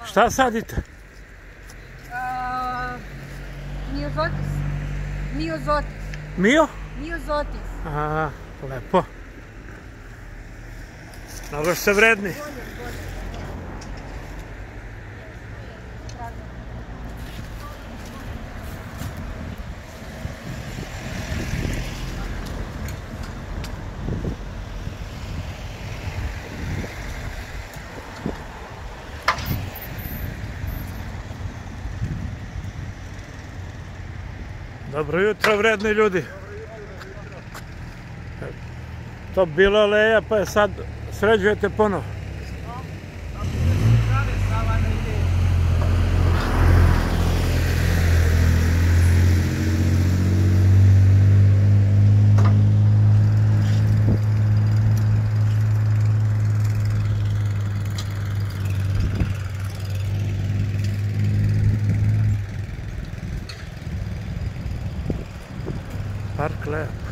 Šta sadite? Miozotis. Miozotis. Mio? Miozotis. A, lepo. Mnogo ste vredni. Dobro jutro, vredni ljudi. To bilo leja, pa je sad sređujete ponovo. Park lep.